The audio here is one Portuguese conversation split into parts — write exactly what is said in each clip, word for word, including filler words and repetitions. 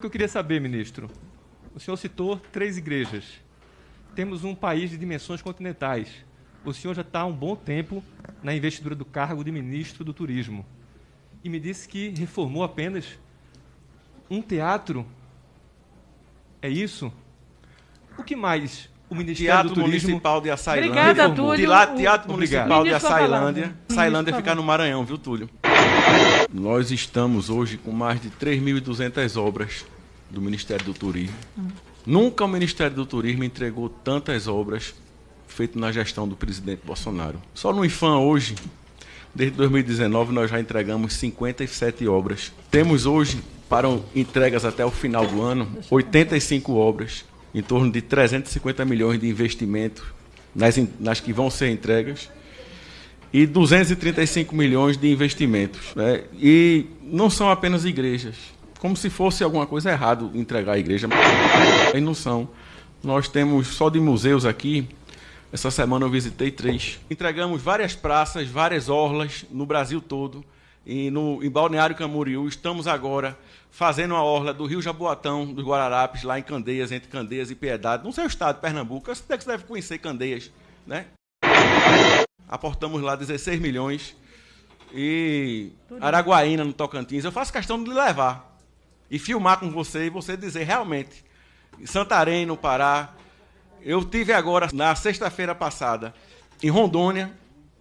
O que eu queria saber, ministro, o senhor citou três igrejas. Temos um país de dimensões continentais. O senhor já está há um bom tempo na investidura do cargo de ministro do Turismo. E me disse que reformou apenas um teatro. É isso? O que mais o Ministério Teatro do Turismo... Municipal de Açailândia. Obrigada, reformou? Túlio. Teatro, Teatro Obrigado. Municipal de Ministro Açailândia. falando. Açailândia Ministro fica falando. no Maranhão, viu, Túlio? Nós estamos hoje com mais de três mil e duzentas obras do Ministério do Turismo. Hum. Nunca o Ministério do Turismo entregou tantas obras feitas na gestão do presidente Bolsonaro. Só no IFAM hoje, desde dois mil e dezenove, nós já entregamos cinquenta e sete obras. Temos hoje, para entregas até o final do ano, oitenta e cinco obras, em torno de trezentos e cinquenta milhões de investimento nas, nas que vão ser entregas, e duzentos e trinta e cinco milhões de investimentos. Né? E não são apenas igrejas, como se fosse alguma coisa errada entregar a igreja, mas não são. Nós temos, só de museus aqui, essa semana eu visitei três. Entregamos várias praças, várias orlas no Brasil todo, e no, em Balneário Camboriú. Estamos agora fazendo a orla do Rio Jaboatão, dos Guararapes, lá em Candeias, entre Candeias e Piedade, no seu estado, Pernambuco. Você deve conhecer Candeias, né? Aportamos lá dezesseis milhões. E Araguaína, no Tocantins. Eu faço questão de lhe levar e filmar com você e você dizer realmente. Em Santarém, no Pará. Eu tive agora, na sexta-feira passada, em Rondônia,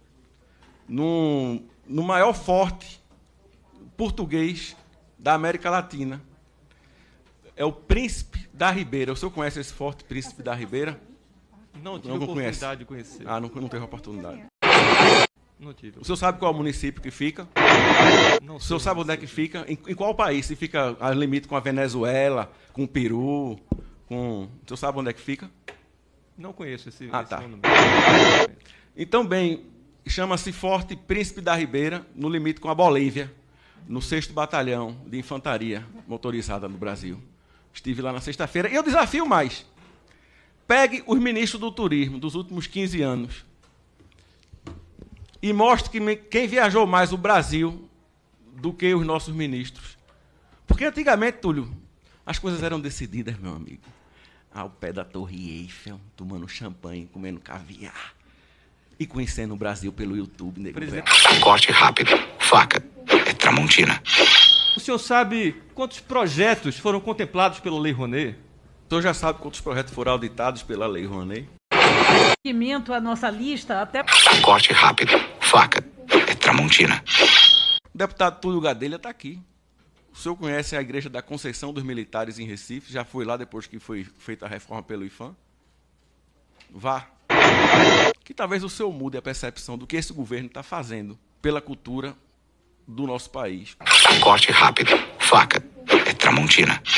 no, no maior forte português da América Latina. É o Príncipe da Ribeira. O senhor conhece esse forte Príncipe da Ribeira? Não tive Não oportunidade conhece. de conhecer. Ah, não, não teve oportunidade. Não tive. O senhor sabe qual é o município que fica? Não O sei senhor sabe onde é que fica? Em, em qual país? Se fica a limite com a Venezuela, com o Peru, com... O senhor sabe onde é que fica? Não conheço esse, Ah, esse tá. monumento. Então, bem, chama-se Forte Príncipe da Ribeira, no limite com a Bolívia, no sexto Batalhão de Infantaria Motorizada no Brasil. Estive lá na sexta-feira. E eu desafio mais. Pegue os ministros do turismo dos últimos quinze anos e mostre que quem viajou mais o Brasil do que os nossos ministros. Porque antigamente, Túlio, as coisas eram decididas, meu amigo, ao pé da Torre Eiffel, tomando champanhe, comendo caviar e conhecendo o Brasil pelo YouTube. Nego. Presidente... Corte rápido, faca, é Tramontina. O senhor sabe quantos projetos foram contemplados pela Lei Rouanet? O senhor já sabe quantos projetos foram auditados pela Lei Rouanet? Seguimento a nossa lista até... Corte rápido, faca, é Tramontina. O deputado Túlio Gadelha está aqui. O senhor conhece a Igreja da Conceição dos Militares em Recife? Já foi lá depois que foi feita a reforma pelo IFAM? Vá. Que talvez o senhor mude a percepção do que esse governo está fazendo pela cultura do nosso país. Corte rápido, faca, é Tramontina.